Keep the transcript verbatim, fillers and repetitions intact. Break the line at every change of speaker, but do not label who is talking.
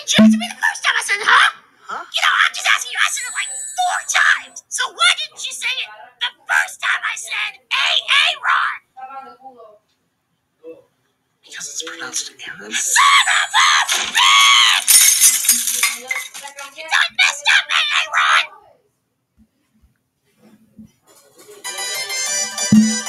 didn't you answer me the first time I said, huh? Huh? You know, I'm just asking you. I said it like four times. So why didn't you say it the first time I said A-A-Ron? Because it's pronounced Aaron. Son of a bitch! You done messed up, A-A-Ron!